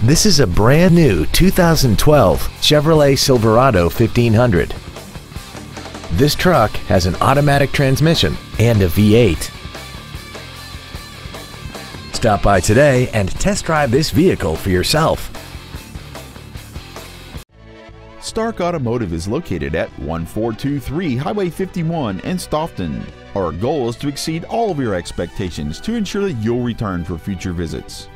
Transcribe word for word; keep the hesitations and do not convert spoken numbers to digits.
This is a brand new two thousand twelve Chevrolet Silverado fifteen hundred. This truck has an automatic transmission and a V eight. Stop by today and test drive this vehicle for yourself. Stark Automotive is located at one four two three Highway fifty-one in Stoughton. Our goal is to exceed all of your expectations to ensure that you'll return for future visits.